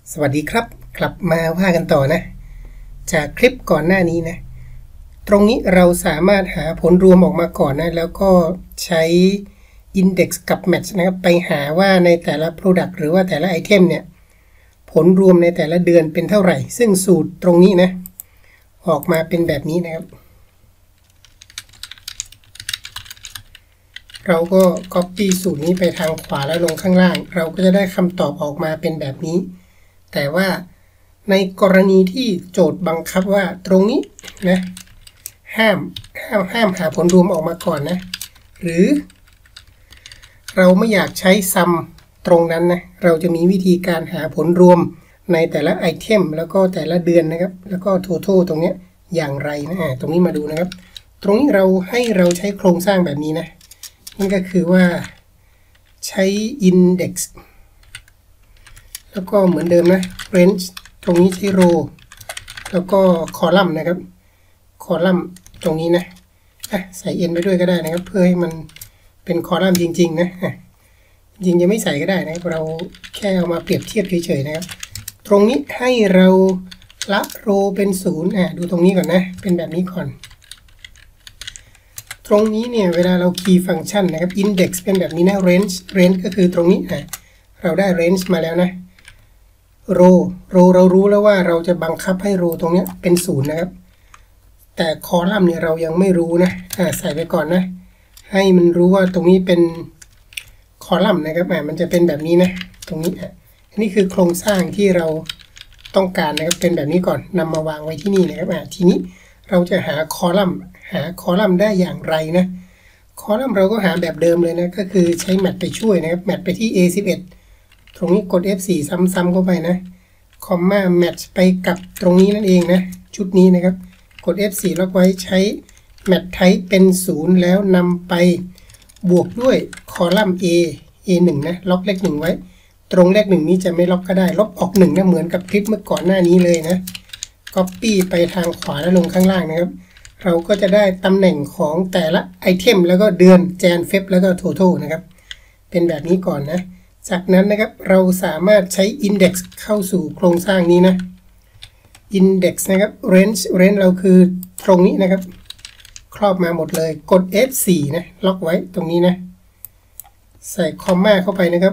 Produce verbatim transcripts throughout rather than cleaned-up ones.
สวัสดีครับกลับมาว่ากันต่อนะจากคลิปก่อนหน้านี้นะตรงนี้เราสามารถหาผลรวมออกมาก่อนนะแล้วก็ใช้ Index กับ Match นะครับไปหาว่าในแต่ละ Product หรือว่าแต่ละไอเทมเนี่ยผลรวมในแต่ละเดือนเป็นเท่าไหร่ซึ่งสูตรตรงนี้นะออกมาเป็นแบบนี้นะครับเราก็ Copy สูตรนี้ไปทางขวาแล้วลงข้างล่างเราก็จะได้คำตอบออกมาเป็นแบบนี้แต่ว่าในกรณีที่โจทย์บังคับว่าตรงนี้นะห้ามห้ามห้ามหาผลรวมออกมาก่อนนะหรือเราไม่อยากใช้ซัมตรงนั้นนะเราจะมีวิธีการหาผลรวมในแต่ละไอเทมแล้วก็แต่ละเดือนนะครับแล้วก็ total ตรงนี้อย่างไรนะตรงนี้มาดูนะครับตรงนี้เราให้เราใช้โครงสร้างแบบนี้นะนั่นก็คือว่าใช้ index แล้วก็เหมือนเดิมนะ range ตรงนี้ใช้ row แล้วก็ column นะครับ column ตรงนี้นะอ่ะใส่ n ไปด้วยก็ได้นะครับเพื่อให้มันเป็น column จริงๆนะจริงจะไม่ใส่ก็ได้นะเราแค่เอามาเปรียบเทียบเฉยๆนะครับตรงนี้ให้เราละ row เป็นศูนย์อ่ะดูตรงนี้ก่อนนะเป็นแบบนี้ก่อนตรงนี้เนี่ยเวลาเราคีย์ฟังก์ชันนะครับ index เป็นแบบนี้นะ range range ก็คือตรงนี้นะเราได้ range มาแล้วนะrow row เรารู้แล้วว่าเราจะบังคับให้ row ตรงนี้เป็นศูนย์นะครับแต่ column เนี่ยเรายังไม่รู้นะอ่าใส่ไปก่อนนะให้มันรู้ว่าตรงนี้เป็น column นะครับอ่ามันจะเป็นแบบนี้นะตรงนี้อ่ะอันนี้คือโครงสร้างที่เราต้องการนะครับเป็นแบบนี้ก่อนนำมาวางไว้ที่นี่นะครับอ่าทีนี้เราจะหา column หา column ได้อย่างไรนะ column เราก็หาแบบเดิมเลยนะก็คือใช้ match ไปช่วยนะครับ match ไปที่ เอ สิบเอ็ดตรงนี้กด เอฟ โฟร์ ซ้ำๆเข้าไปนะคอมมา match ไปกับตรงนี้นั่นเองนะชุดนี้นะครับกด เอฟ โฟร์ ล็อกไว้ใช้ match type เป็นศูนย์แล้วนำไปบวกด้วยคอลัมน์ A เอ หนึ่ง นะล็อกเลขหนึ่งไว้ตรงเลขหนึ่งนี้จะไม่ล็อกก็ได้ลบออกหนึ่งนะเหมือนกับคลิปเมื่อก่อนหน้านี้เลยนะ Copy ไปทางขวาแล้วลงข้างล่างนะครับเราก็จะได้ตำแหน่งของแต่ละไอเทมแล้วก็เดือนแจนเฟบแล้วก็ total นะครับเป็นแบบนี้ก่อนนะจากนั้นนะครับเราสามารถใช้ index เข้าสู่โครงสร้างนี้นะ index นะครับ range range เราคือตรงนี้นะครับครอบมาหมดเลยกด เอฟ โฟร์ นะล็อกไว้ตรงนี้นะใส่คอมมาเข้าไปนะครับ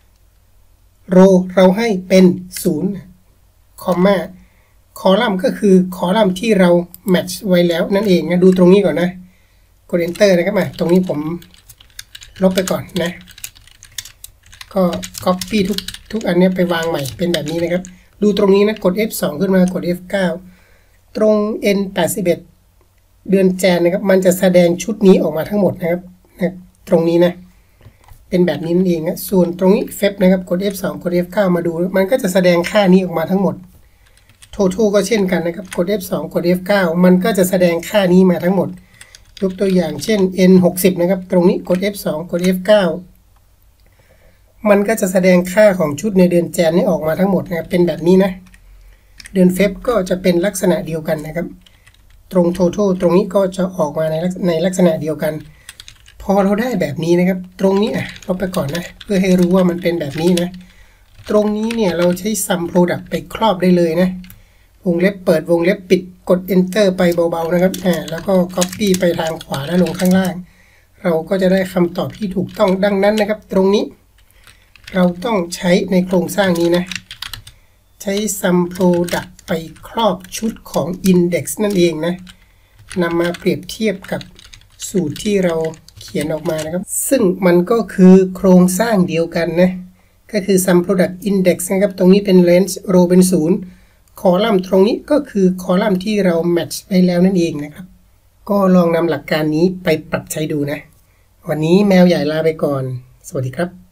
row เราให้เป็นศูนย์คอมมาคอลัมน์ก็คือคอลัมน์ที่เรา match ไว้แล้วนั่นเองนะดูตรงนี้ก่อนนะกด enter นะครับมาตรงนี้ผมลบไปก่อนนะก็ copy ทุกทุกอันนี้ไปวางใหม่เป็นแบบนี้นะครับดูตรงนี้นะกด เอฟ สอง ขึ้นมากด เอฟ เก้า ตรง เอ็น แปดสิบเอ็ด เดือนแจนนะครับมันจะแสดงชุดนี้ออกมาทั้งหมดนะครับนะตรงนี้นะเป็นแบบนี้นั่นเองนะส่วนตรงนี้ เฟบ นะครับกด เอฟ สอง กด เอฟ เก้า มาดูมันก็จะแสดงค่านี้ออกมาทั้งหมด total ก็เช่นกันนะครับกด เอฟ สอง กด เอฟ เก้า มันก็จะแสดงค่านี้มาทั้งหมดยกตัวอย่างเช่น เอ็น หกสิบ นะครับตรงนี้กด เอฟ สอง กด เอฟ เก้า มันก็จะแสดงค่าของชุดในเดือนแจนนี้ออกมาทั้งหมดนะครับเป็นแบบนี้นะเดือนเฟบก็จะเป็นลักษณะเดียวกันนะครับตรง total ตรงนี้ก็จะออกมาในในลักษณะเดียวกันพอเราได้แบบนี้นะครับตรงนี้อ่ะลบไปก่อนนะเพื่อให้รู้ว่ามันเป็นแบบนี้นะตรงนี้เนี่ยเราใช้ sum product ไปครอบได้เลยนะวงเล็บเปิดวงเล็บปิดกด enter ไปเบาๆนะครับอ่าแล้วก็ copy ไปทางขวาแล้วลงข้างล่างเราก็จะได้คำตอบที่ถูกต้องดังนั้นนะครับตรงนี้เราต้องใช้ในโครงสร้างนี้นะใช้ sum product ไปครอบชุดของ index นั่นเองนะนำมาเปรียบเทียบกับสูตรที่เราเขียนออกมานะครับซึ่งมันก็คือโครงสร้างเดียวกันนะก็คือ sum product index นะครับตรงนี้เป็น range row เป็นศูนย์คอลัมน์ตรงนี้ก็คือคอลัมน์ที่เรา match ไปแล้วนั่นเองนะครับก็ลองนำหลักการนี้ไปปรับใช้ดูนะวันนี้แมวใหญ่ลาไปก่อนสวัสดีครับ